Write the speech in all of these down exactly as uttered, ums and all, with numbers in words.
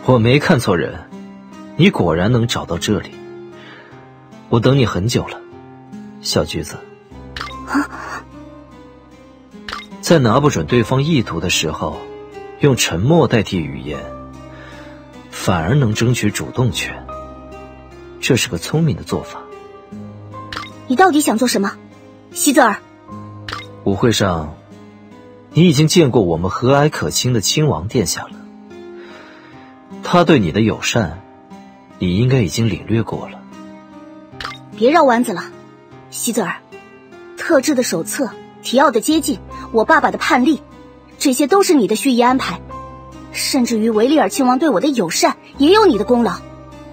我没看错人，你果然能找到这里。我等你很久了，小橘子。 啊！ 在拿不准对方意图的时候，用沉默代替语言，反而能争取主动权。这是个聪明的做法。 你到底想做什么，西泽尔？ 舞会上，你已经见过我们和蔼可亲的亲王殿下了。他对你的友善，你应该已经领略过了。 别绕弯子了，西泽尔。特制的手册、提奥的接近、我爸爸的判例，这些都是你的蓄意安排，甚至于维利尔亲王对我的友善，也有你的功劳。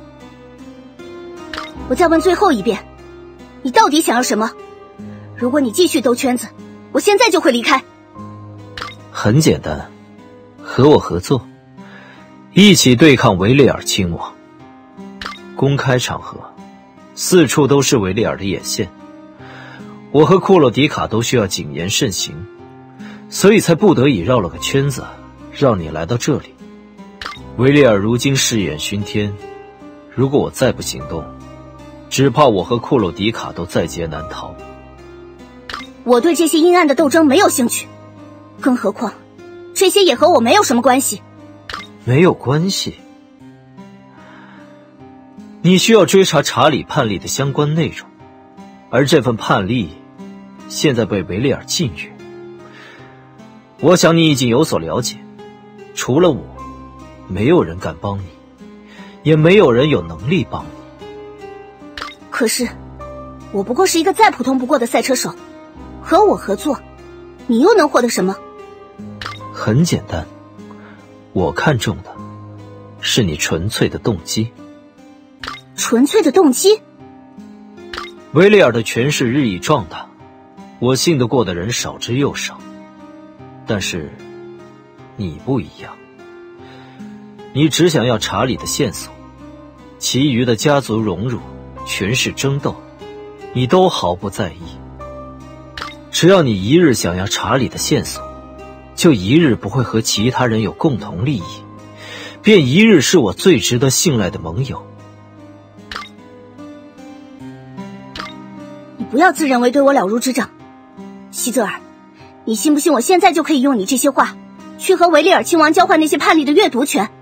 我再问最后一遍，你到底想要什么？如果你继续兜圈子，我现在就会离开。 很简单，和我合作，一起对抗维利尔亲王。公开场合，四处都是维利尔的眼线。我和库洛迪卡都需要谨言慎行，所以才不得已绕了个圈子，让你来到这里。维利尔如今誓眼熏天，如果我再不行动，只怕我和库洛迪卡都在劫难逃。 我对这些阴暗的斗争没有兴趣，更何况这些也和我没有什么关系。 没有关系？你需要追查查理判例的相关内容，而这份判例现在被维利尔禁阅。我想你已经有所了解，除了我，没有人敢帮你，也没有人有能力帮你。 可是我不过是一个再普通不过的赛车手，和我合作，你又能获得什么？ 很简单，我看中的是你纯粹的动机。 纯粹的动机？ 维利尔的权势日益壮大，我信得过的人少之又少。但是你不一样，你只想要查理的线索，其余的家族荣辱、权势争斗，你都毫不在意。只要你一日想要查理的线索，就一日不会和其他人有共同利益，便一日是我最值得信赖的盟友。 你不要自认为对我了如指掌，西泽尔，你信不信我现在就可以用你这些话去和维利尔亲王交换那些判例的阅读权？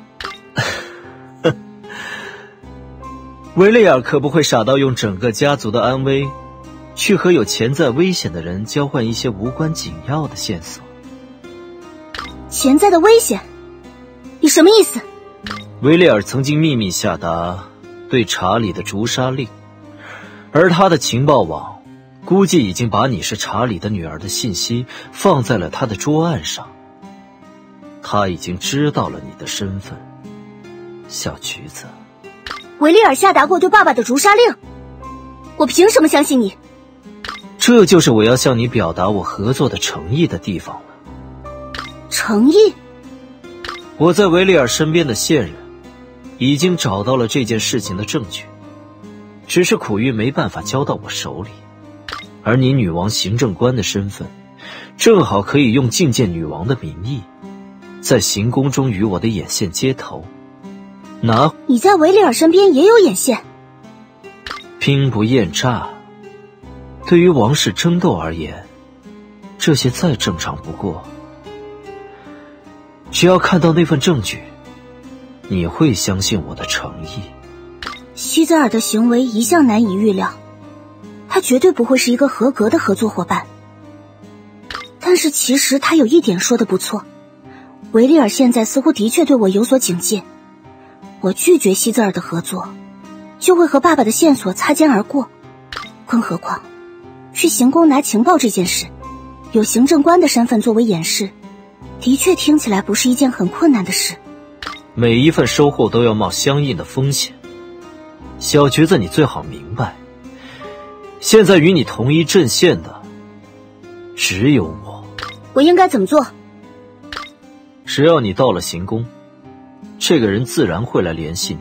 维利尔可不会傻到用整个家族的安危去和有潜在危险的人交换一些无关紧要的线索。 潜在的危险？你什么意思？ 维利尔曾经秘密下达对查理的诛杀令，而他的情报网估计已经把你是查理的女儿的信息放在了他的桌案上。他已经知道了你的身份，小橘子。 维利尔下达过对爸爸的诛杀令，我凭什么相信你？ 这就是我要向你表达我合作的诚意的地方了。 诚意？ 我在维利尔身边的线人已经找到了这件事情的证据，只是苦于没办法交到我手里。而你女王行政官的身份，正好可以用觐见女王的名义，在行宫中与我的眼线接头。拿你在维利尔身边也有眼线？ 兵不厌诈，对于王室争斗而言，这些再正常不过。只要看到那份证据，你会相信我的诚意。 西泽尔的行为一向难以预料，他绝对不会是一个合格的合作伙伴。但是其实他有一点说得不错，维利尔现在似乎的确对我有所警戒。我拒绝西泽尔的合作，就会和爸爸的线索擦肩而过。更何况去行宫拿情报这件事，有行政官的身份作为掩饰，的确听起来不是一件很困难的事。 每一份收获都要冒相应的风险，小橘子，你最好明白，现在与你同一阵线的只有我。 我应该怎么做？ 只要你到了行宫，这个人自然会来联系你。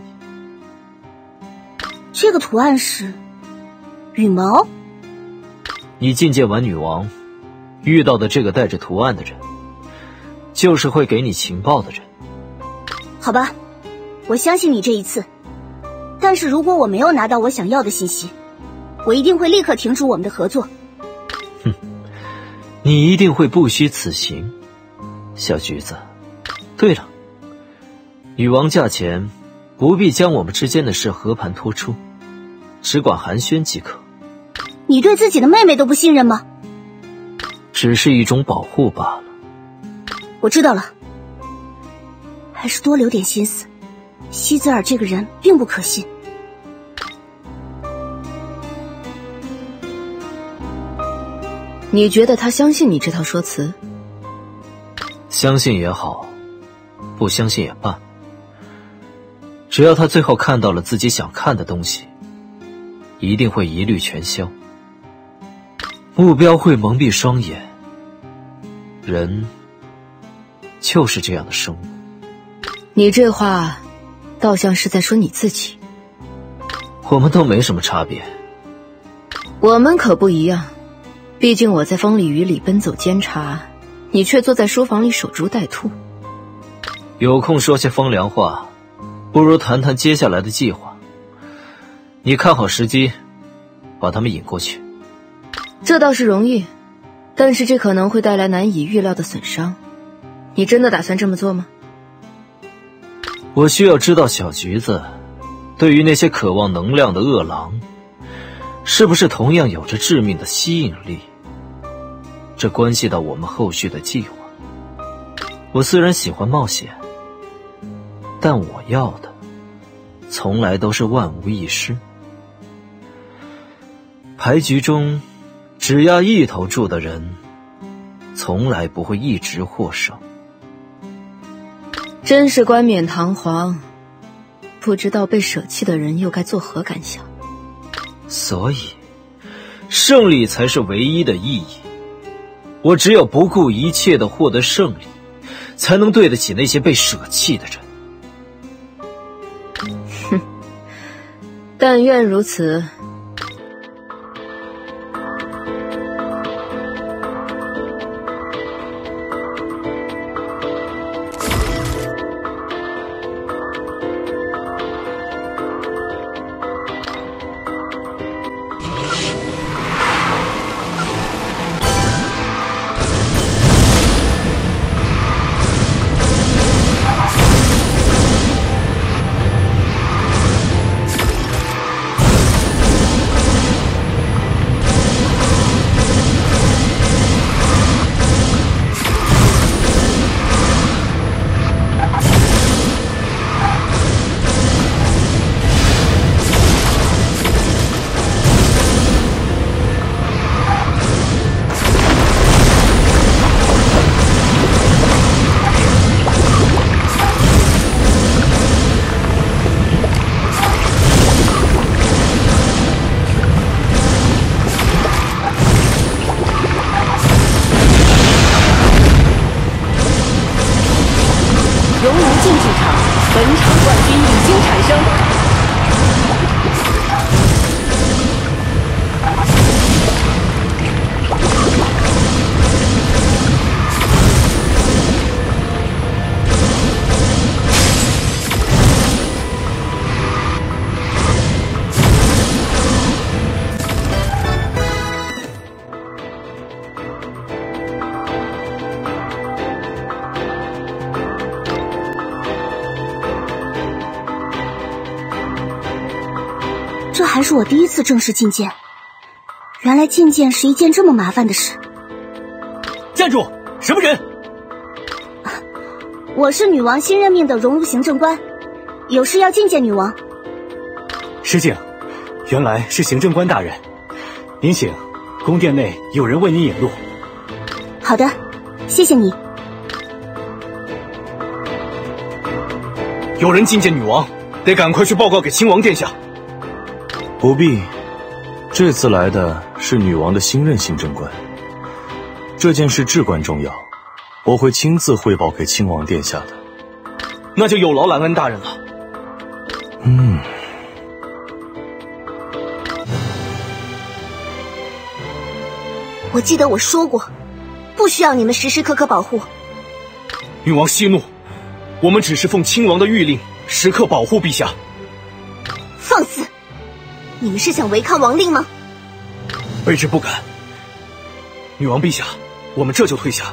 这个图案是羽毛？ 你觐见完女王，遇到的这个带着图案的人，就是会给你情报的人。 好吧， 我相信你这一次，但是如果我没有拿到我想要的信息，我一定会立刻停止我们的合作。 哼，你一定会不虚此行，小橘子。对了，女王驾前不必将我们之间的事和盘托出，只管寒暄即可。 你对自己的妹妹都不信任吗？ 只是一种保护罢了。 我知道了，还是多留点心思。西泽尔这个人并不可信。 你觉得他相信你这套说辞？ 相信也好，不相信也罢，只要他最后看到了自己想看的东西，一定会一律全消。目标会蒙蔽双眼，人就是这样的生物。 你这话倒像是在说你自己。 我们都没什么差别。 我们可不一样，毕竟我在风里雨里奔走监察，你却坐在书房里守株待兔。 有空说些风凉话，不如谈谈接下来的计划。你看好时机，把他们引过去。 这倒是容易，但是这可能会带来难以预料的损伤。你真的打算这么做吗？ 我需要知道小橘子对于那些渴望能量的恶狼，是不是同样有着致命的吸引力？这关系到我们后续的计划。我虽然喜欢冒险，但我要的从来都是万无一失。牌局中只压一头注的人，从来不会一直获胜。 真是冠冕堂皇，不知道被舍弃的人又该作何感想。 所以，胜利才是唯一的意义。我只有不顾一切地获得胜利，才能对得起那些被舍弃的人。 哼，但愿如此。 这还是我第一次正式觐见，原来觐见是一件这么麻烦的事。 站住！什么人？ 我是女王新任命的荣辱行政官，有事要觐见女王。 失敬，原来是行政官大人，您请，宫殿内有人为您引路。 好的，谢谢你。 有人觐见女王，得赶快去报告给亲王殿下。 不必，这次来的是女王的新任行政官，这件事至关重要，我会亲自汇报给亲王殿下的。 那就有劳兰恩大人了。 嗯。 我记得我说过，不需要你们时时刻刻保护。 女王息怒，我们只是奉亲王的谕令时刻保护陛下。 放肆！你们是想违抗王令吗？ 卑职不敢。女王陛下，我们这就退下。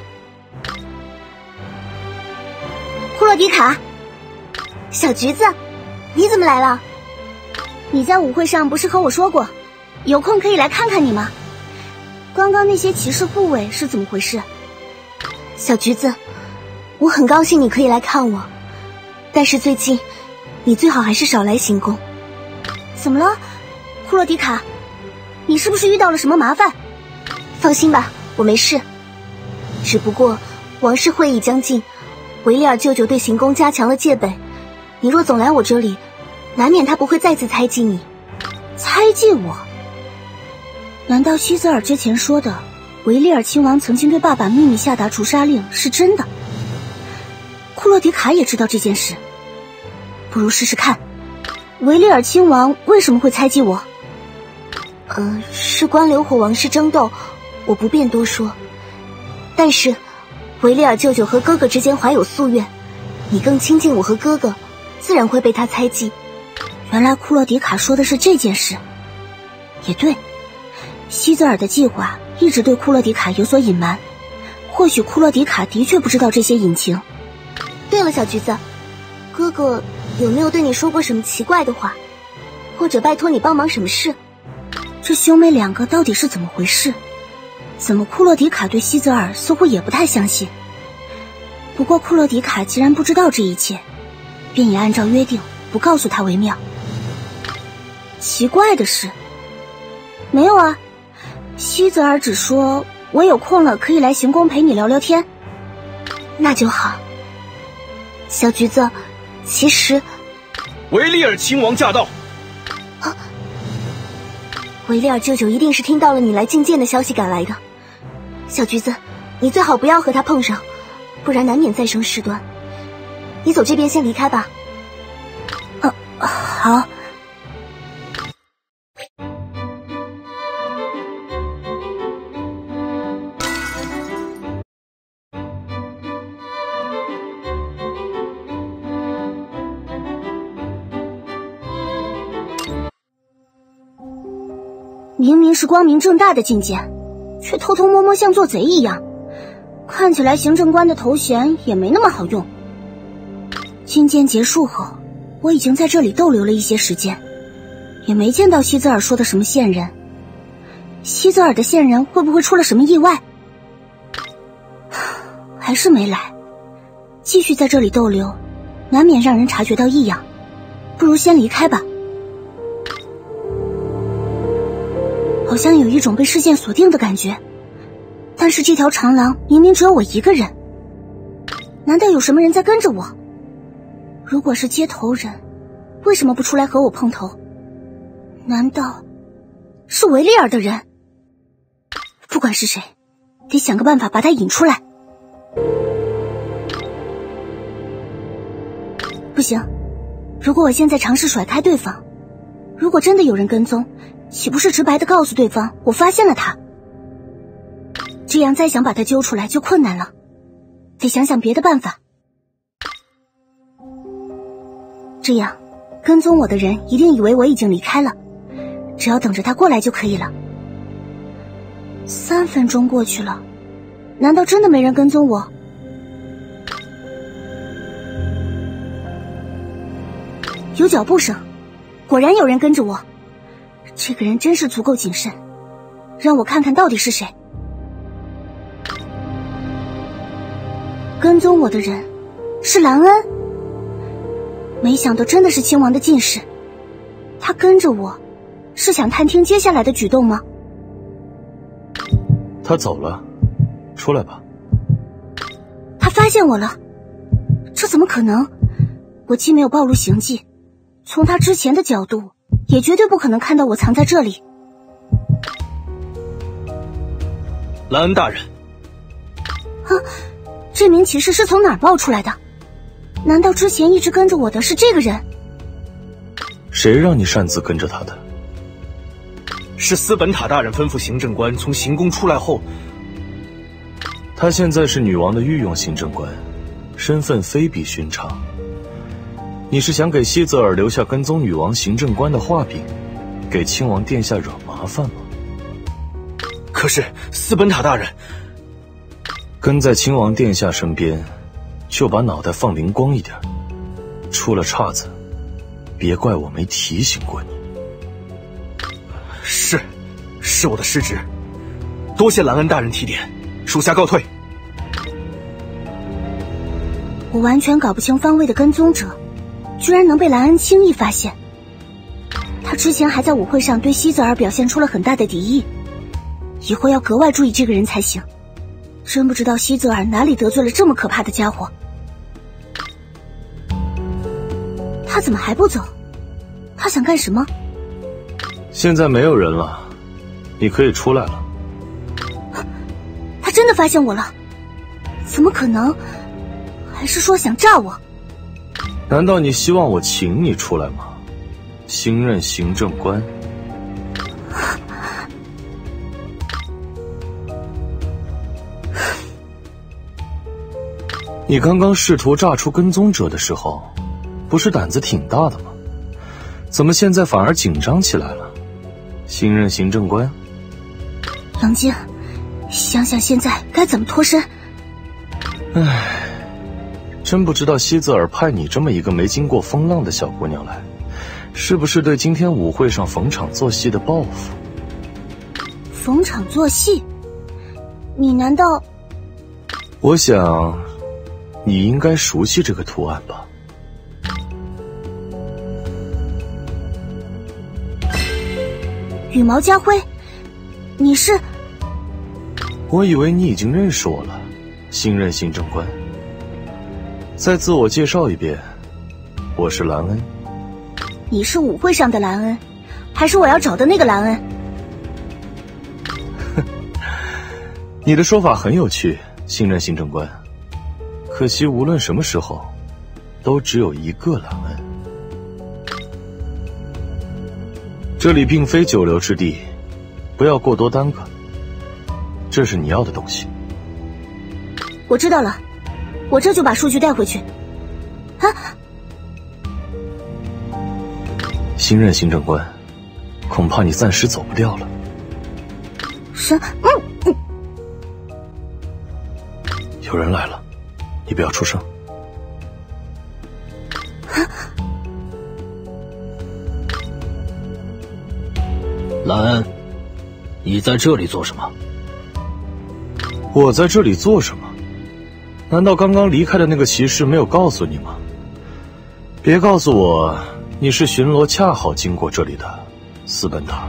库洛迪卡，小橘子，你怎么来了？你在舞会上不是和我说过，有空可以来看看你吗？刚刚那些骑士护卫是怎么回事？小橘子，我很高兴你可以来看我，但是最近你最好还是少来行宫。怎么了，库洛迪卡？你是不是遇到了什么麻烦？放心吧，我没事。只不过王室会议将近，维利尔舅舅对行宫加强了戒备，你若总来我这里，难免他不会再次猜忌你。猜忌我？难道希泽尔之前说的维利尔亲王曾经对爸爸秘密下达除杀令是真的？库洛迪卡也知道这件事，不如试试看。维利尔亲王为什么会猜忌我？呃，事关流火王室争斗，我不便多说。但是维利尔舅舅和哥哥之间怀有夙愿，你更亲近我和哥哥，自然会被他猜忌。原来库洛迪卡说的是这件事。也对，希泽尔的计划一直对库洛迪卡有所隐瞒，或许库洛迪卡的确不知道这些隐情。对了，小橘子，哥哥有没有对你说过什么奇怪的话，或者拜托你帮忙什么事？这兄妹两个到底是怎么回事？怎么库洛迪卡对希泽尔似乎也不太相信？不过库洛迪卡既然不知道这一切，便也按照约定不告诉他为妙。奇怪的是，没有啊，希泽尔只说我有空了可以来行宫陪你聊聊天。那就好。小橘子，其实维利尔亲王驾到。 啊，维利尔舅舅一定是听到了你来觐见的消息赶来的。小橘子，你最好不要和他碰上，不然难免再生事端。你走这边先离开吧。啊，好。明明是光明正大的觐见，却偷偷摸摸像做贼一样，看起来行政官的头衔也没那么好用。觐见结束后，我已经在这里逗留了一些时间，也没见到希泽尔说的什么线人。希泽尔的线人会不会出了什么意外？还是没来。继续在这里逗留，难免让人察觉到异样，不如先离开吧。好像有一种被视线锁定的感觉，但是这条长廊明明只有我一个人，难道有什么人在跟着我？如果是接头人，为什么不出来和我碰头？难道是维利尔的人？不管是谁，得想个办法把他引出来。不行，如果我现在尝试甩开对方，如果真的有人跟踪，岂不是直白地告诉对方我发现了他？这样再想把他揪出来就困难了，得想想别的办法。这样跟踪我的人一定以为我已经离开了，只要等着他过来就可以了。三分钟过去了，难道真的没人跟踪我？有脚步声，果然有人跟着我。这个人真是足够谨慎，让我看看到底是谁。跟踪我的人是兰恩，没想到真的是亲王的近侍。他跟着我是想探听接下来的举动吗？ 他走了，出来吧。 他发现我了，这怎么可能？我既没有暴露行迹，从他之前的角度也绝对不可能看到我藏在这里。 兰恩大人。 啊，这名骑士是从哪儿冒出来的？难道之前一直跟着我的是这个人？ 谁让你擅自跟着他的？ 是斯本塔大人吩咐行政官从行宫出来后。 他现在是女王的御用行政官，身份非比寻常。 你是想给西泽尔留下跟踪女王行政官的画饼，给亲王殿下惹麻烦吗？ 可是斯本塔大人， 跟在亲王殿下身边，就把脑袋放灵光一点，出了岔子，别怪我没提醒过你。 是，是我的失职，多谢兰恩大人提点，属下告退。 我完全搞不清方位的跟踪者，居然能被兰恩轻易发现。他之前还在舞会上对西泽尔表现出了很大的敌意，以后要格外注意这个人才行。真不知道西泽尔哪里得罪了这么可怕的家伙。他怎么还不走？他想干什么？ 现在没有人了，你可以出来了。 他真的发现我了？怎么可能？还是说想炸我？ 难道你希望我请你出来吗？新任行政官。你刚刚试图炸出跟踪者的时候，不是胆子挺大的吗？怎么现在反而紧张起来了？新任行政官， 杨静，想想现在该怎么脱身。 唉，真不知道西泽尔派你这么一个没经过风浪的小姑娘来，是不是对今天舞会上逢场作戏的报复？ 逢场作戏？你难道…… 我想，你应该熟悉这个图案吧？ 羽毛家辉，你是？ 我以为你已经认识我了，新任行政官。再自我介绍一遍，我是兰恩。 你是舞会上的兰恩，还是我要找的那个兰恩？ 你的说法很有趣，新任行政官。可惜无论什么时候，都只有一个兰恩。这里并非久留之地，不要过多耽搁。这是你要的东西。 我知道了，我这就把数据带回去。啊！ 新任行政官，恐怕你暂时走不掉了。 什……嗯嗯。 有人来了，你不要出声。 兰恩，你在这里做什么？ 我在这里做什么？难道刚刚离开的那个骑士没有告诉你吗？别告诉我你是巡逻恰好经过这里的斯本塔。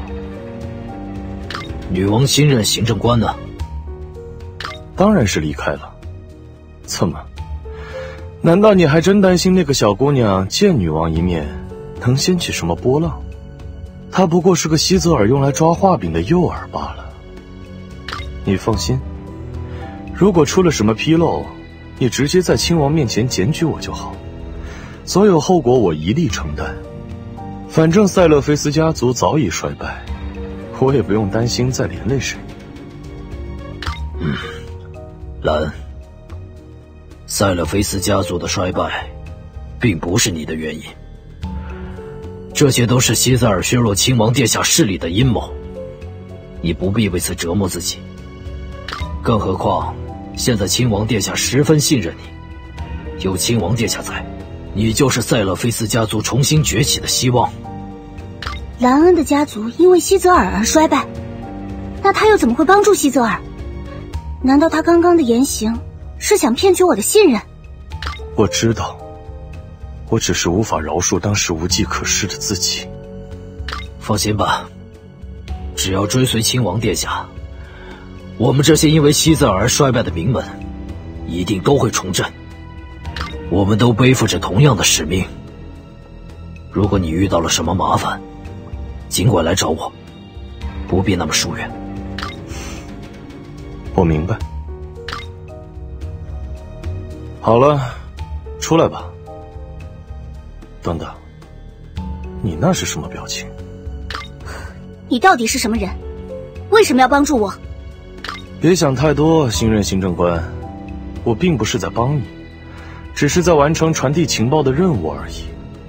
女王新任行政官呢？ 当然是离开了。怎么？难道你还真担心那个小姑娘见女王一面能掀起什么波浪？她不过是个西泽尔用来抓画饼的诱饵罢了。你放心，如果出了什么纰漏，你直接在亲王面前检举我就好，所有后果我一力承担。反正塞勒菲斯家族早已衰败，我也不用担心再连累谁。 嗯，兰恩，塞勒菲斯家族的衰败，并不是你的原因。这些都是西塞尔削弱亲王殿下势力的阴谋，你不必为此折磨自己。更何况，现在亲王殿下十分信任你，有亲王殿下在，你就是塞勒菲斯家族重新崛起的希望。 兰恩的家族因为西泽尔而衰败，那他又怎么会帮助西泽尔？难道他刚刚的言行是想骗取我的信任？ 我知道，我只是无法饶恕当时无计可施的自己。 放心吧，只要追随亲王殿下，我们这些因为西泽尔而衰败的名门，一定都会重振。我们都背负着同样的使命。如果你遇到了什么麻烦，尽管来找我，不必那么疏远。 我明白。好了，出来吧。等等，你那是什么表情？ 你到底是什么人？为什么要帮助我？ 别想太多，新任行政官，我并不是在帮你，只是在完成传递情报的任务而已。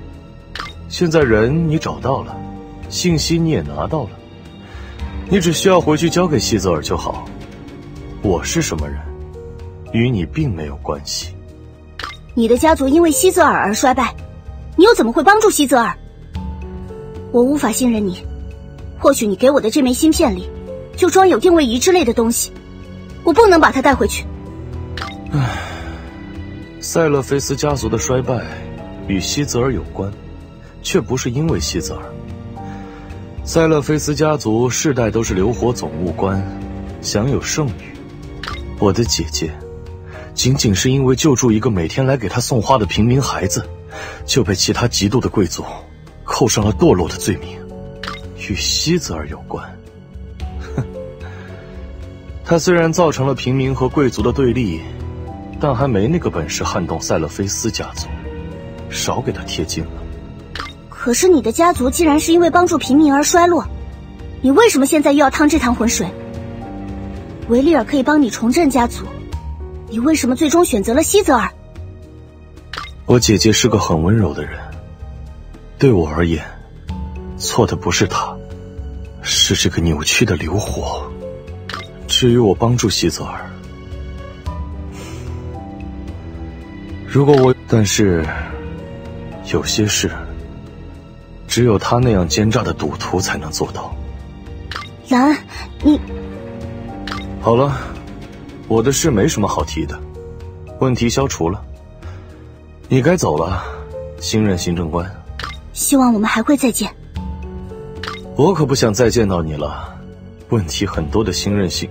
现在人你找到了，信息你也拿到了，你只需要回去交给西泽尔就好。我是什么人，与你并没有关系。 你的家族因为西泽尔而衰败，你又怎么会帮助西泽尔？我无法信任你。或许你给我的这枚芯片里就装有定位仪之类的东西，我不能把它带回去。 唉，塞勒菲斯家族的衰败与西泽尔有关，却不是因为西泽尔。塞勒菲斯家族世代都是流火总务官，享有盛誉。我的姐姐仅仅是因为救助一个每天来给她送花的平民孩子，就被其他极度的贵族扣上了堕落的罪名，与西泽尔有关。哼，他虽然造成了平民和贵族的对立，但还没那个本事撼动塞勒菲斯家族，少给他贴金了。 可是你的家族既然是因为帮助平民而衰落，你为什么现在又要趟这趟浑水？维利尔可以帮你重振家族，你为什么最终选择了西泽尔？ 我姐姐是个很温柔的人，对我而言，错的不是她，是这个扭曲的流火。至于我帮助西泽尔，如果我……但是有些事，只有他那样奸诈的赌徒才能做到。 兰安，你…… 好了，我的事没什么好提的，问题消除了，你该走了，新任行政官。 希望我们还会再见。 我可不想再见到你了，问题很多的新任行。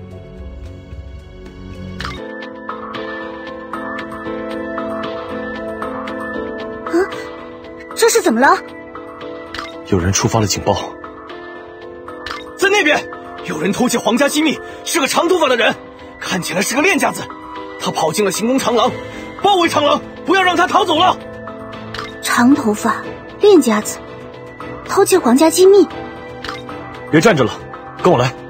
啊，这是怎么了？ 有人触发了警报， 在那边有人偷窃皇家机密，是个长头发的人，看起来是个练家子。他跑进了行宫长廊，包围长廊，不要让他逃走了。 长头发，练家子，偷窃皇家机密。 别站着了，跟我来。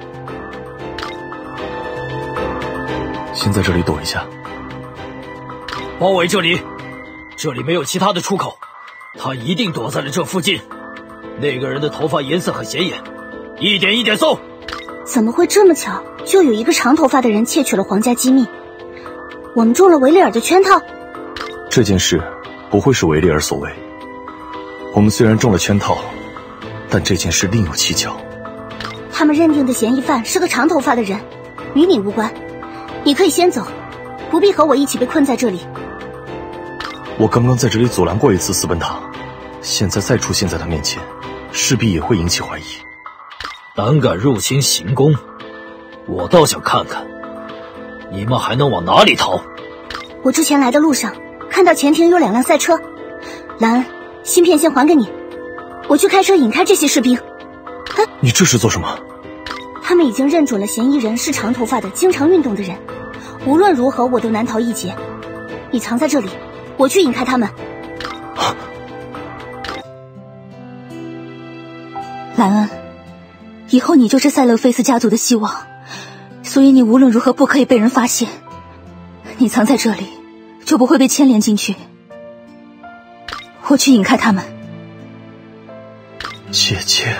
先在这里躲一下。 包围这里，这里没有其他的出口，他一定躲在了这附近。那个人的头发颜色很显眼，一点一点搜。 怎么会这么巧？就有一个长头发的人窃取了皇家机密，我们中了维利尔的圈套。 这件事不会是维利尔所为。我们虽然中了圈套，但这件事另有蹊跷。 他们认定的嫌疑犯是个长头发的人，与你无关。你可以先走，不必和我一起被困在这里。 我刚刚在这里阻拦过一次斯本塔，现在再出现在他面前，势必也会引起怀疑。 胆敢入侵行宫，我倒想看看你们还能往哪里逃。 我之前来的路上看到前庭有两辆赛车，兰恩，芯片先还给你，我去开车引开这些士兵。啊， 你这是做什么？ 他们已经认准了嫌疑人是长头发的经常运动的人，无论如何我都难逃一劫。你藏在这里，我去引开他们。 啊， 兰恩，以后你就是塞勒菲斯家族的希望，所以你无论如何不可以被人发现。你藏在这里，就不会被牵连进去。我去引开他们。 姐姐，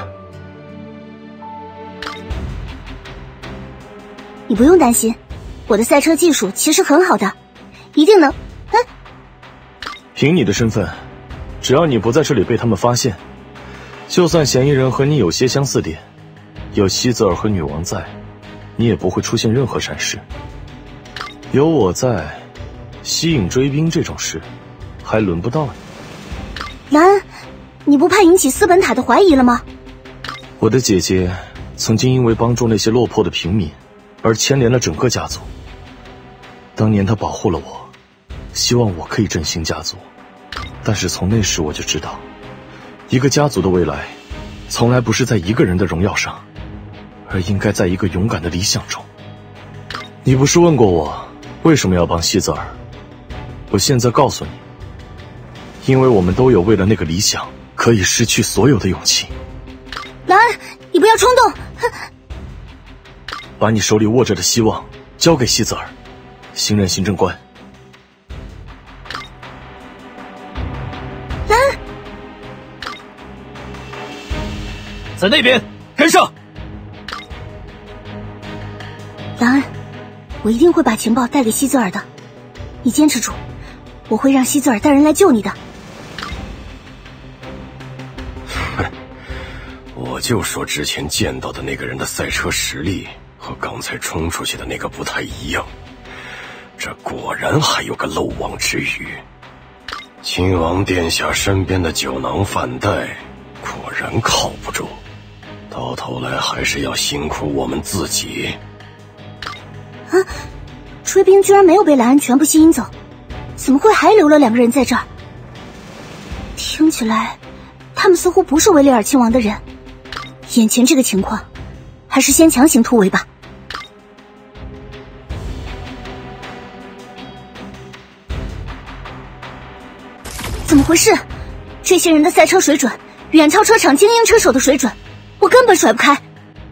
你不用担心，我的赛车技术其实很好的，一定能……嗯， 凭你的身份，只要你不在这里被他们发现，就算嫌疑人和你有些相似点，有西泽尔和女王在，你也不会出现任何闪失。有我在，吸引追兵这种事还轮不到你。 兰恩，你不怕引起斯本塔的怀疑了吗？ 我的姐姐曾经因为帮助那些落魄的平民而牵连了整个家族。当年她保护了我，希望我可以振兴家族，但是从那时我就知道，一个家族的未来从来不是在一个人的荣耀上，而应该在一个勇敢的理想中。你不是问过我为什么要帮西泽尔？我现在告诉你，因为我们都有为了那个理想可以失去所有的勇气。 兰恩，你不要冲动。 把你手里握着的希望交给西泽尔，新任行政官。 兰恩， 在那边，跟上。 兰恩，我一定会把情报带给希泽尔的，你坚持住，我会让希泽尔带人来救你的。 哼，我就说之前见到的那个人的赛车实力和刚才冲出去的那个不太一样，这果然还有个漏网之鱼。亲王殿下身边的酒囊饭袋果然靠不住，到头来还是要辛苦我们自己。 啊！追兵居然没有被莱恩全部吸引走，怎么会还留了两个人在这儿？听起来，他们似乎不是维利尔亲王的人。眼前这个情况，还是先强行突围吧。怎么回事？这些人的赛车水准远超车场精英车手的水准，我根本甩不开。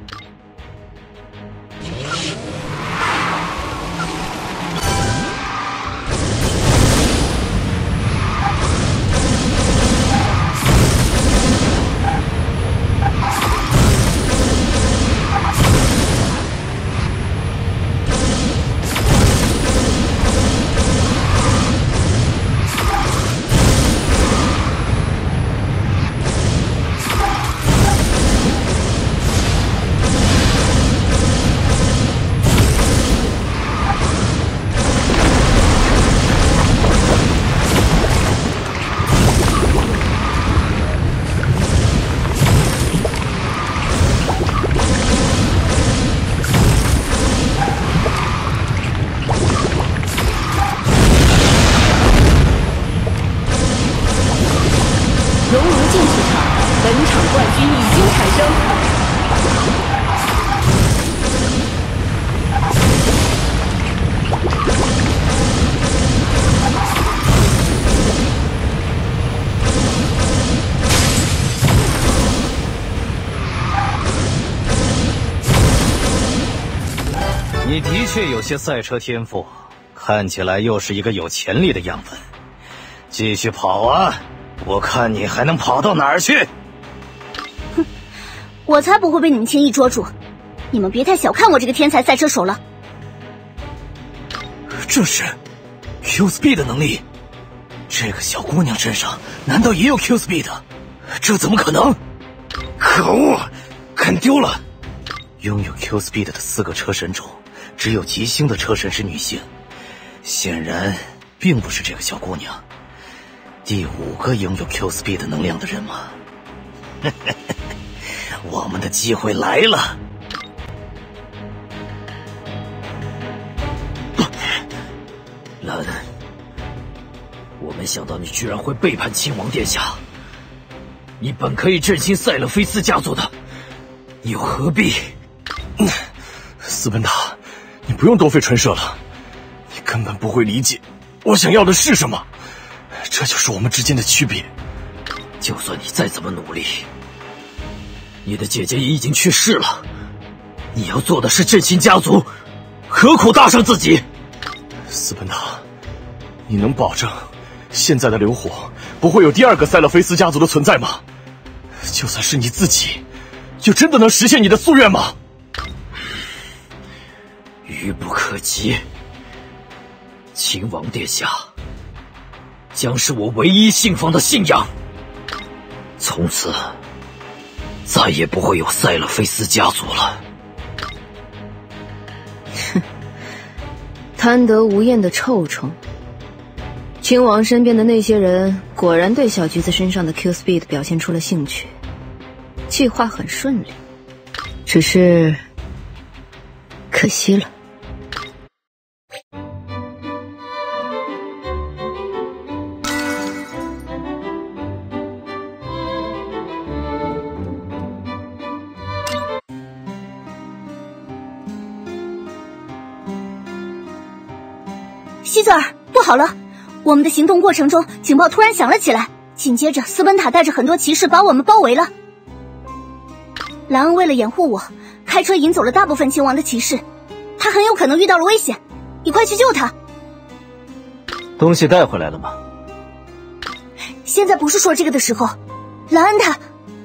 熔炉竞技场，本场冠军已经产生。 你的确有些赛车天赋，看起来又是一个有潜力的样本。继续跑啊！我看你还能跑到哪儿去？ 哼，我才不会被你们轻易捉住！你们别太小看我这个天才赛车手了。 这是 Q Speed 的能力，这个小姑娘身上难道也有 Q Speed？ 这怎么可能？可恶，看丢了！拥有 Q Speed 的四个车神中，只有吉星的车神是女性，显然并不是这个小姑娘。第五个拥有 Q Speed 能量的人吗？我们的机会来了！兰恩，我没想到你居然会背叛亲王殿下。你本可以振兴塞勒菲斯家族的，又何必？ 斯本塔，你不用多费唇舌了，你根本不会理解我想要的是什么。这就是我们之间的区别。 就算你再怎么努力，你的姐姐也已经去世了。你要做的是振兴家族，何苦搭上自己？ 斯本塔，你能保证现在的流火不会有第二个塞勒菲斯家族的存在吗？就算是你自己，就真的能实现你的夙愿吗？ 愚不可及。亲王殿下将是我唯一信奉的信仰，从此再也不会有塞勒菲斯家族了。 哼，贪得无厌的臭虫。亲王身边的那些人果然对小橘子身上的 Q Speed 表现出了兴趣，计划很顺利，只是可惜了。 希泽尔，不好了！我们的行动过程中，警报突然响了起来，紧接着斯本塔带着很多骑士把我们包围了。莱恩为了掩护我，开车引走了大部分亲王的骑士，他很有可能遇到了危险，你快去救他！ 东西带回来了吗？ 现在不是说这个的时候，莱恩他……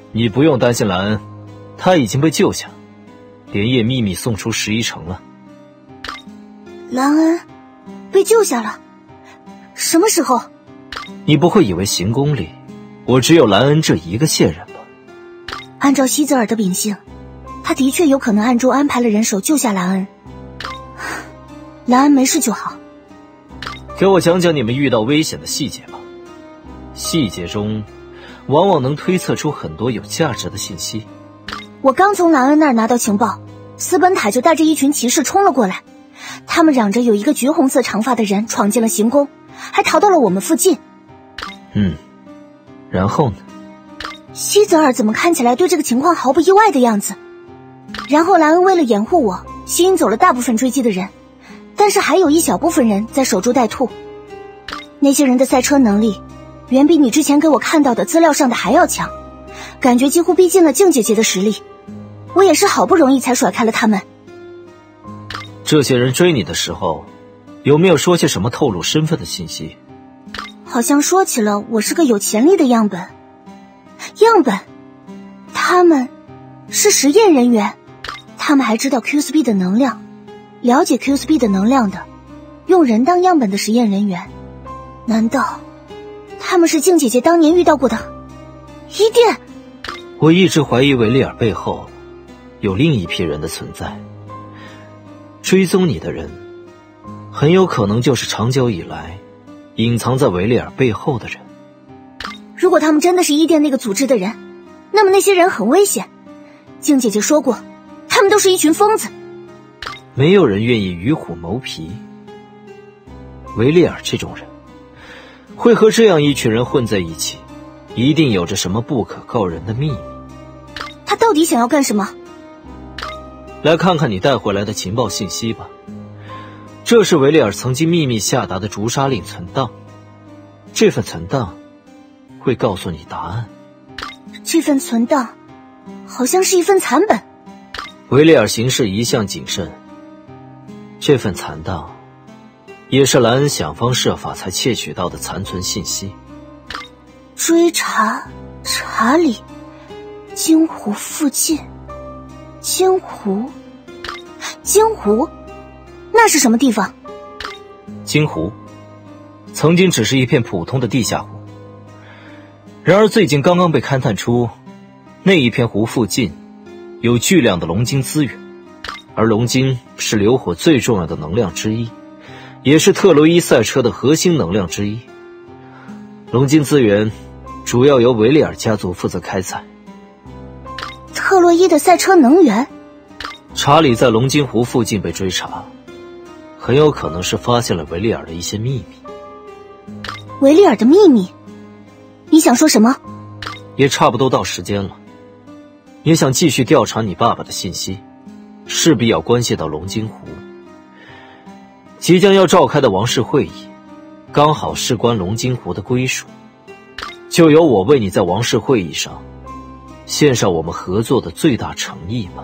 你不用担心兰恩，他已经被救下，连夜秘密送出十一城了。 兰恩被救下了？什么时候？ 你不会以为行宫里我只有兰恩这一个线人吧？ 按照希泽尔的秉性，他的确有可能暗中安排了人手救下兰恩。兰恩没事就好。 给我讲讲你们遇到危险的细节吧，细节中往往能推测出很多有价值的信息。 我刚从兰恩那儿拿到情报，斯本塔就带着一群骑士冲了过来，他们嚷着有一个橘红色长发的人闯进了行宫，还逃到了我们附近。 嗯，然后呢？ 希泽尔怎么看起来对这个情况毫不意外的样子？然后兰恩为了掩护我，吸引走了大部分追击的人，但是还有一小部分人在守株待兔。那些人的赛车能力远比你之前给我看到的资料上的还要强，感觉几乎逼近了静姐姐的实力。我也是好不容易才甩开了他们。 这些人追你的时候，有没有说些什么透露身份的信息？ 好像说起了我是个有潜力的样本。样本？他们是实验人员，他们还知道 Q 四 B 的能量，了解 Q 四 B 的能量的，用人当样本的实验人员。难道他们是静姐姐当年遇到过的伊甸？ 我一直怀疑维利尔背后有另一批人的存在，追踪你的人很有可能就是长久以来隐藏在维利尔背后的人。 如果他们真的是伊甸那个组织的人，那么那些人很危险。静姐姐说过，他们都是一群疯子。 没有人愿意与虎谋皮。维利尔这种人会和这样一群人混在一起，一定有着什么不可告人的秘密。 他到底想要干什么？ 来看看你带回来的情报信息吧。这是维利尔曾经秘密下达的逐杀令存档，这份存档会告诉你答案。 这份存档好像是一份残本。 维利尔行事一向谨慎，这份残档也是莱恩想方设法才窃取到的残存信息。 追查查理金湖附近。金湖金湖那是什么地方？ 金湖曾经只是一片普通的地下湖，然而最近刚刚被勘探出，那一片湖附近有巨量的龙晶资源，而龙晶是流火最重要的能量之一，也是特洛伊赛车的核心能量之一。龙晶资源主要由维利尔家族负责开采。 特洛伊的赛车能源？ 查理在龙晶湖附近被追查，很有可能是发现了维利尔的一些秘密。 维利尔的秘密？你想说什么？ 也差不多到时间了。也想继续调查你爸爸的信息，势必要关系到龙晶湖。即将要召开的王室会议，刚好事关龙晶湖的归属，就由我为你在王室会议上献上我们合作的最大诚意吧。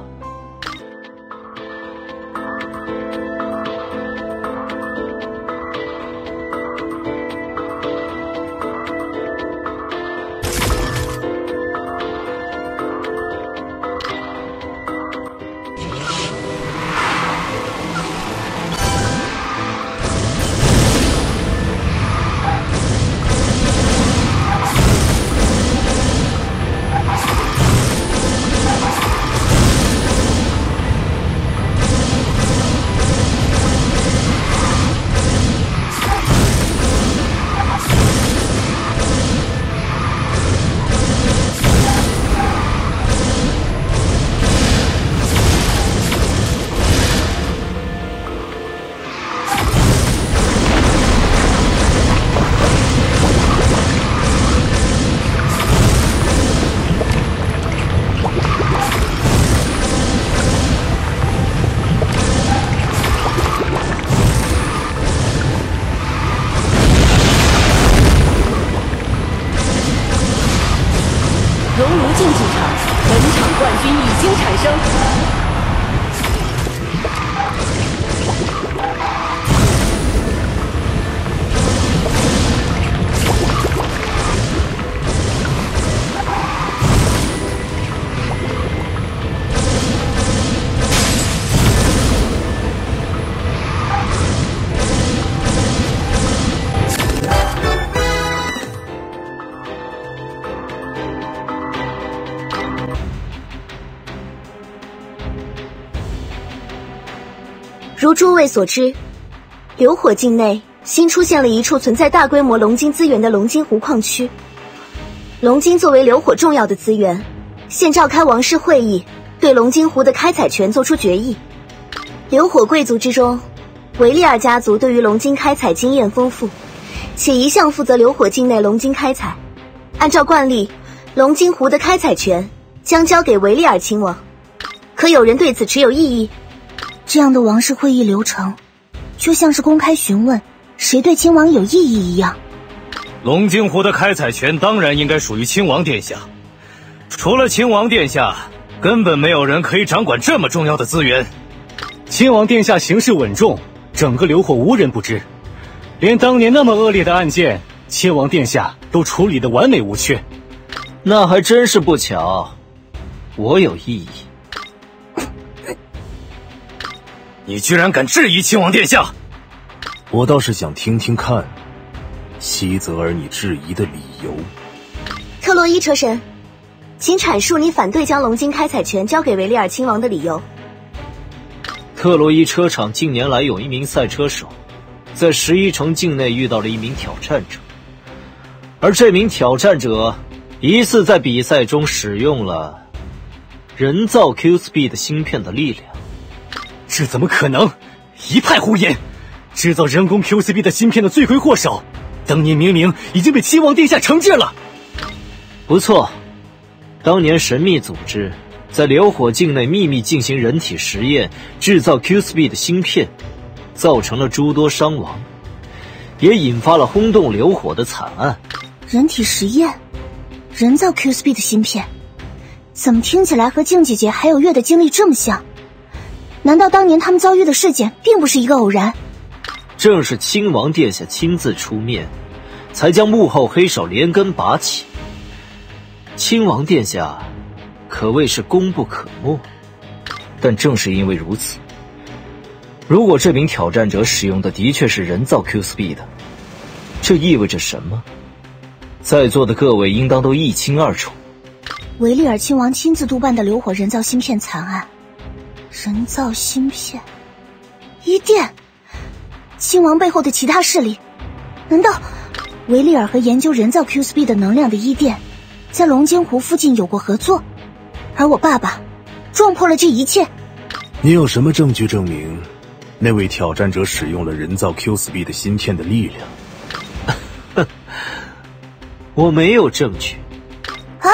熔炉竞技场，本场冠军已经产生。 如诸位所知，流火境内新出现了一处存在大规模龙晶资源的龙晶湖矿区。龙晶作为流火重要的资源，现召开王室会议，对龙晶湖的开采权作出决议。流火贵族之中，维利尔家族对于龙晶开采经验丰富，且一向负责流火境内龙晶开采。按照惯例，龙晶湖的开采权将交给维利尔亲王。可有人对此持有异议？这样的王室会议流程，就像是公开询问谁对亲王有异议一样。 龙晶湖的开采权当然应该属于亲王殿下，除了亲王殿下，根本没有人可以掌管这么重要的资源。 亲王殿下行事稳重，整个流火无人不知，连当年那么恶劣的案件，亲王殿下都处理得完美无缺。 那还真是不巧，我有异议。 你居然敢质疑亲王殿下？ 我倒是想听听看，西泽尔你质疑的理由。 特洛伊车神，请阐述你反对将龙晶开采权交给维利尔亲王的理由。 特洛伊车厂近年来有一名赛车手，在十一城境内遇到了一名挑战者，而这名挑战者疑似在比赛中使用了人造 Q Speed 芯片的力量。 这怎么可能？一派胡言！制造人工 Q C B 的芯片的罪魁祸首，当年明明已经被亲王殿下惩治了。 不错，当年神秘组织在流火境内秘密进行人体实验，制造 Q Speed 的芯片，造成了诸多伤亡，也引发了轰动流火的惨案。 人体实验，人造 Q Speed 的芯片，怎么听起来和静姐姐还有月的经历这么像？难道当年他们遭遇的事件并不是一个偶然？ 正是亲王殿下亲自出面，才将幕后黑手连根拔起。亲王殿下可谓是功不可没。但正是因为如此，如果这名挑战者使用的的确是人造 Q Speed， 这意味着什么？在座的各位应当都一清二楚。 维利尔亲王亲自督办的流火人造芯片惨案，人造芯片，伊甸，亲王背后的其他势力，难道维利尔和研究人造 Q Speed 能量的伊甸，在龙晶湖附近有过合作？而我爸爸撞破了这一切。 你有什么证据证明那位挑战者使用了人造 Q Speed 芯片的力量？ 我没有证据。 啊？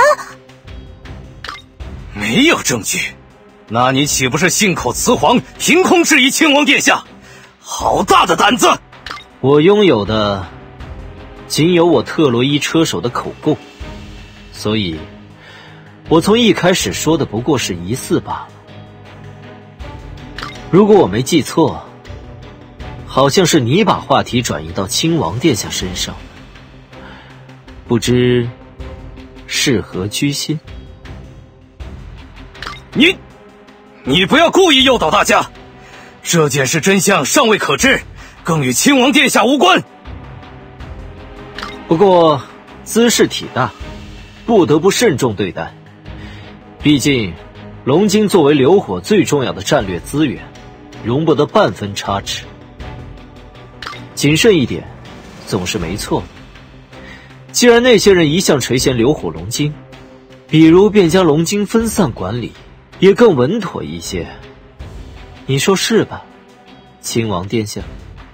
没有证据？那你岂不是信口雌黄，凭空质疑亲王殿下？好大的胆子！ 我拥有的仅有我特洛伊车手的口供，所以我从一开始说的不过是疑似罢了。如果我没记错，好像是你把话题转移到亲王殿下身上，不知是何居心？ 你，你不要故意诱导大家，这件事真相尚未可知，更与亲王殿下无关。 不过兹事体大，不得不慎重对待。毕竟龙晶作为流火最重要的战略资源，容不得半分差池。谨慎一点总是没错的。既然那些人一向垂涎流火龙晶，比如便将龙晶分散管理，也更稳妥一些。你说是吧，亲王殿下？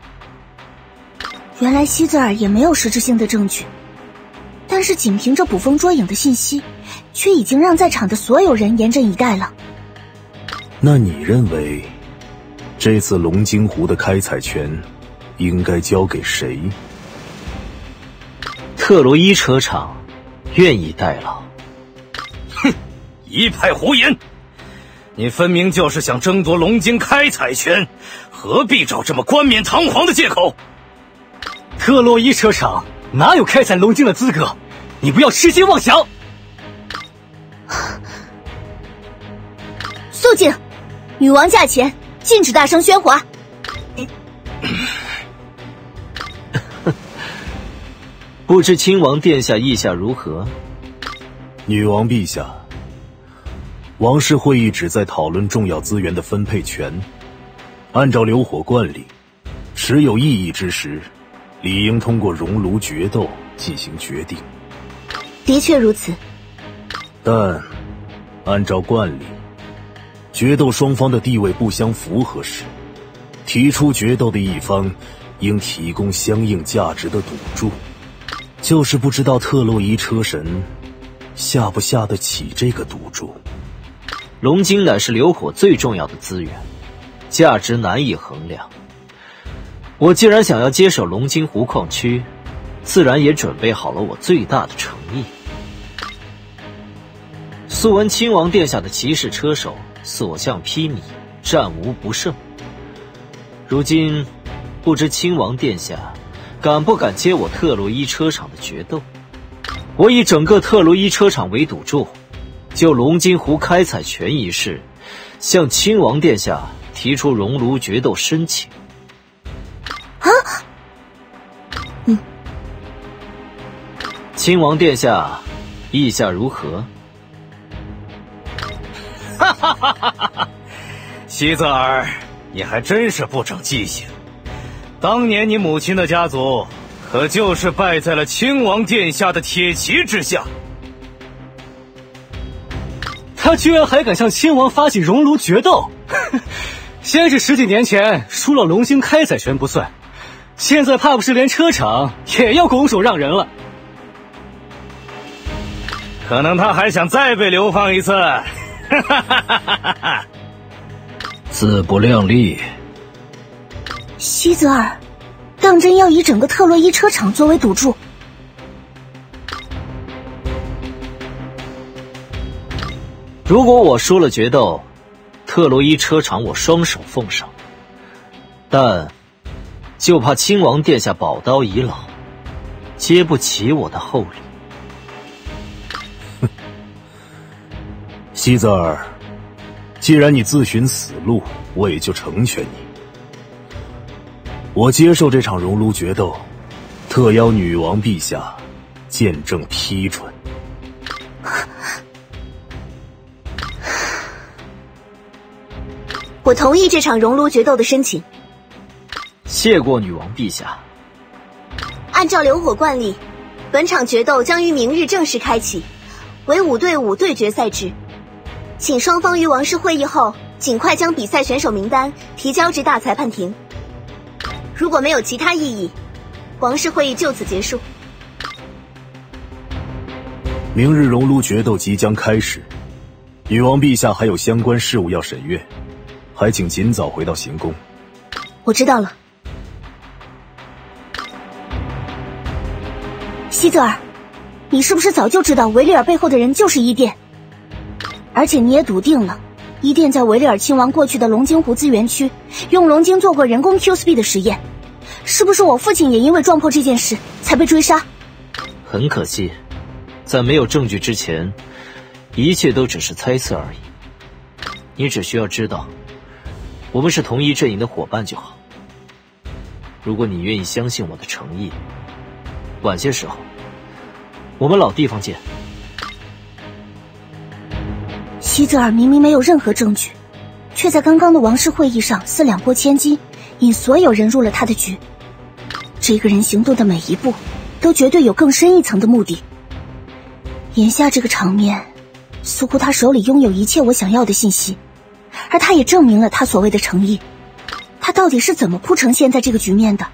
原来西泽尔也没有实质性的证据，但是仅凭着捕风捉影的信息，却已经让在场的所有人严阵以待了。 那你认为这次龙晶湖的开采权应该交给谁？ 特洛伊车厂愿意代劳。 哼，一派胡言！你分明就是想争夺龙晶开采权，何必找这么冠冕堂皇的借口？ 特洛伊车厂哪有开采龙晶的资格？你不要痴心妄想！ 肃静！女王驾前，禁止大声喧哗。 不知亲王殿下意下如何？ 女王陛下，王室会议旨在讨论重要资源的分配权， 按照流火惯例，持有异议之时，理应通过熔炉决斗进行决定。 的确如此。 但按照惯例，决斗双方的地位不相符合时，提出决斗的一方应提供相应价值的赌注。就是不知道特洛伊车神下不下得起这个赌注。 龙晶乃是流火最重要的资源，价值难以衡量。我既然想要接手龙晶湖矿区，自然也准备好了我最大的诚意。素闻亲王殿下的骑士车手所向披靡，战无不胜。如今不知亲王殿下敢不敢接我特洛伊车厂的决斗？我以整个特洛伊车厂为赌注，就龙晶湖开采权一事，向亲王殿下提出熔炉决斗申请。 啊？嗯。 亲王殿下，意下如何？ 哈哈哈哈哈！西泽尔，你还真是不长记性。当年你母亲的家族，可就是败在了亲王殿下的铁骑之下。 他居然还敢向亲王发起熔炉决斗！先是十几年前输了龙晶开采权不算，现在怕不是连车厂也要拱手让人了。 可能他还想再被流放一次。哈哈哈哈哈！ 自不量力。 西泽尔，当真要以整个特洛伊车厂作为赌注？ 如果我输了决斗，特洛伊车厂我双手奉上，但就怕亲王殿下宝刀已老，接不起我的厚礼。 哼，西泽尔，既然你自寻死路，我也就成全你。我接受这场熔炉决斗，特邀女王陛下见证批准。 我同意这场熔炉决斗的申请。 谢过女王陛下。 按照流火惯例，本场决斗将于明日正式开启，为五对五对决赛制。请双方于王室会议后，尽快将比赛选手名单提交至大裁判庭。如果没有其他异议，王室会议就此结束。 明日熔炉决斗即将开始，女王陛下还有相关事务要审阅，还请尽早回到行宫。 我知道了。西泽尔，你是不是早就知道维利尔背后的人就是伊甸？而且你也笃定了，伊甸在维利尔亲王过去的龙晶湖资源区用龙晶做过人工 Q speed 的实验，是不是我父亲也因为撞破这件事才被追杀？ 很可惜，在没有证据之前，一切都只是猜测而已。你只需要知道，我们是同一阵营的伙伴就好。如果你愿意相信我的诚意，晚些时候，我们老地方见。 西泽尔明明没有任何证据，却在刚刚的王室会议上四两拨千斤，引所有人入了他的局。这个人行动的每一步，都绝对有更深一层的目的。眼下这个场面，似乎他手里拥有一切我想要的信息，而他也证明了他所谓的诚意。他到底是怎么铺成现在这个局面的？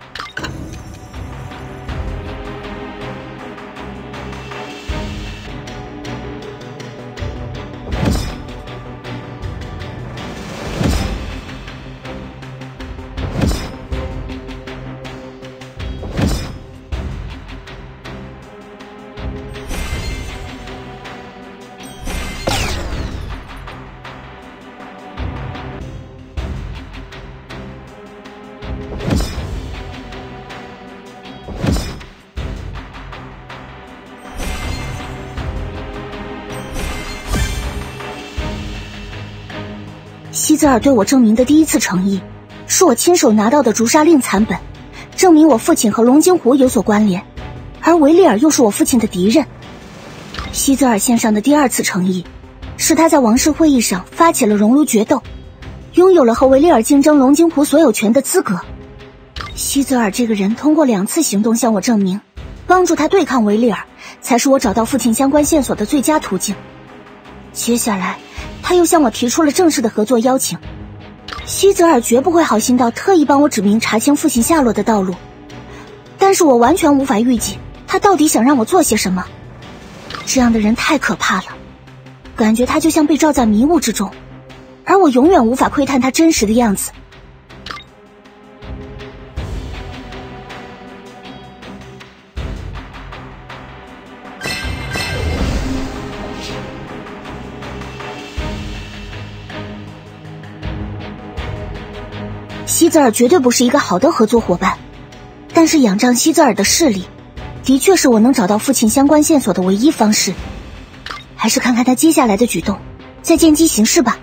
西泽尔对我证明的第一次诚意，是我亲手拿到的诛杀令残本，证明我父亲和龙晶湖有所关联，而维利尔又是我父亲的敌人。西泽尔献上的第二次诚意，是他在王室会议上发起了熔炉决斗， 拥有了和维利尔竞争龙晶湖所有权的资格。西泽尔这个人通过两次行动向我证明，帮助他对抗维利尔才是我找到父亲相关线索的最佳途径。接下来他又向我提出了正式的合作邀请。西泽尔绝不会好心到特意帮我指明查清父亲下落的道路，但是我完全无法预计他到底想让我做些什么。这样的人太可怕了，感觉他就像被罩在迷雾之中，而我永远无法窥探他真实的样子。西泽尔绝对不是一个好的合作伙伴，但是仰仗西泽尔的势力，的确是我能找到父亲相关线索的唯一方式。还是看看他接下来的举动，再见机行事吧。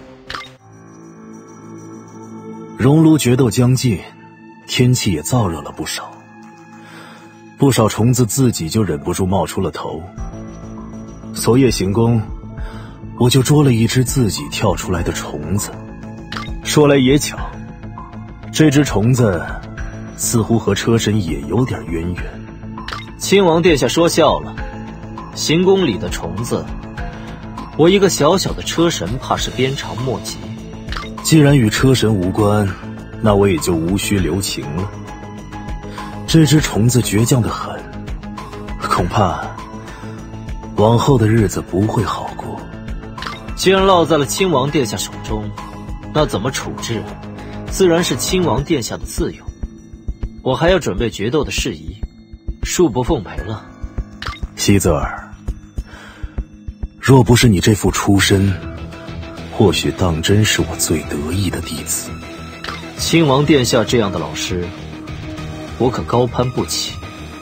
熔炉决斗将近，天气也燥热了不少，不少虫子自己就忍不住冒出了头。昨夜行宫，我就捉了一只自己跳出来的虫子。说来也巧，这只虫子似乎和车神也有点渊源。 亲王殿下说笑了，行宫里的虫子，我一个小小的车神怕是鞭长莫及。 既然与车神无关，那我也就无需留情了。这只虫子倔强得很，恐怕往后的日子不会好过。 既然落在了亲王殿下手中，那怎么处置，自然是亲王殿下的自由。我还要准备决斗的事宜，恕不奉陪了。 西泽尔，若不是你这副出身，或许当真是我最得意的弟子。 亲王殿下这样的老师，我可高攀不起。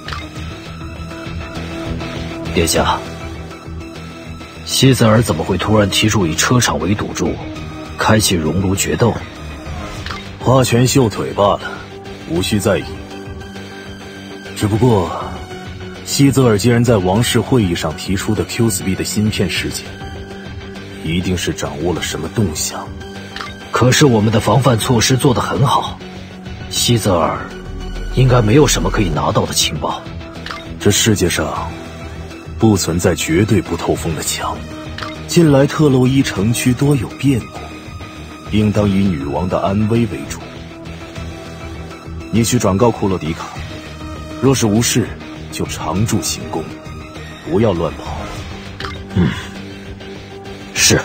殿下，西泽尔怎么会突然提出以车场为赌注，开启熔炉决斗？ 花拳绣腿罢了，无需在意。只不过西泽尔既然在王室会议上提出的 Q Speed 的芯片事件，一定是掌握了什么动向。 可是我们的防范措施做得很好，西泽尔应该没有什么可以拿到的情报。 这世界上不存在绝对不透风的墙。近来特洛伊城区多有变故，应当以女王的安危为主。你去转告库洛迪卡，若是无事，就常驻行宫，不要乱跑。 嗯，是。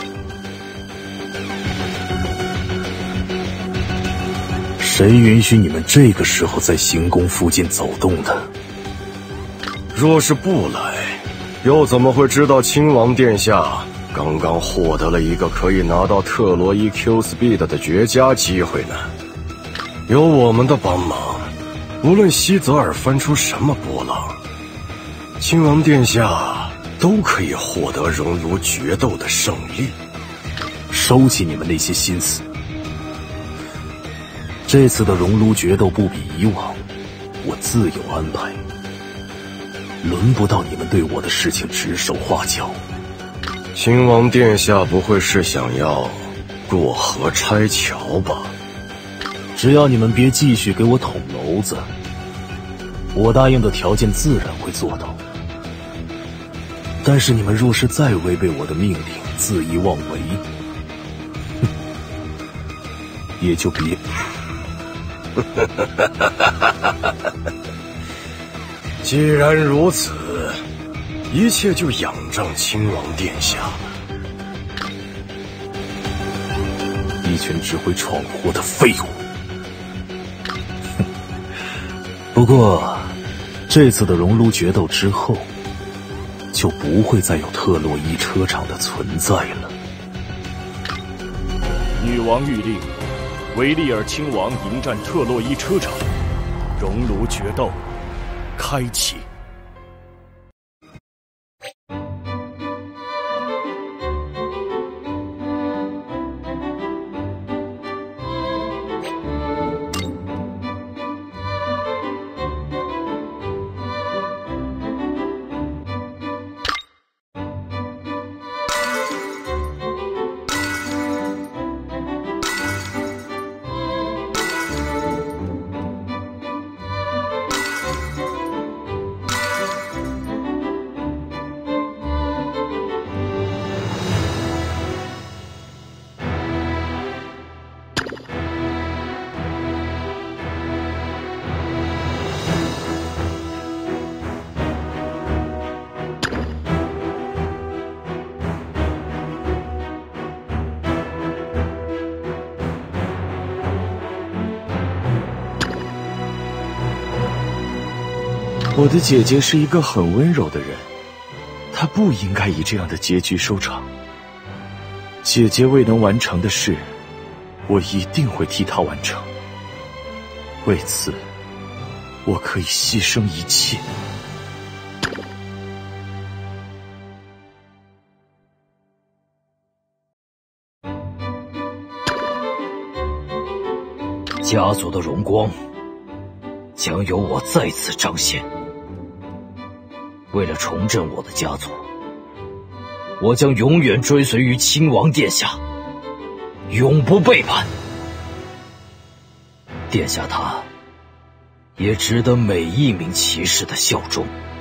谁允许你们这个时候在行宫附近走动的？ 若是不来，又怎么会知道亲王殿下刚刚获得了一个可以拿到特洛伊 Q Speed 的绝佳机会呢？有我们的帮忙，无论西泽尔翻出什么波浪，亲王殿下都可以获得熔炉决斗的胜利。 收起你们那些心思，这次的熔炉决斗不比以往，我自有安排，轮不到你们对我的事情指手画脚。 亲王殿下不会是想要过河拆桥吧？ 只要你们别继续给我捅娄子，我答应的条件自然会做到。但是你们若是再违背我的命令，恣意妄为，也就别既然如此，一切就仰仗亲王殿下了。 一群只会闯祸的废物。不过，这次的熔炉决斗之后，就不会再有特洛伊车场的存在了。 女王谕令，维利尔亲王迎战特洛伊车场，熔炉决斗开启。 我的姐姐是一个很温柔的人，她不应该以这样的结局收场。姐姐未能完成的事，我一定会替她完成。为此，我可以牺牲一切。 家族的荣光将由我再次彰显。为了重振我的家族，我将永远追随于亲王殿下，永不背叛。殿下他也值得每一名骑士的效忠。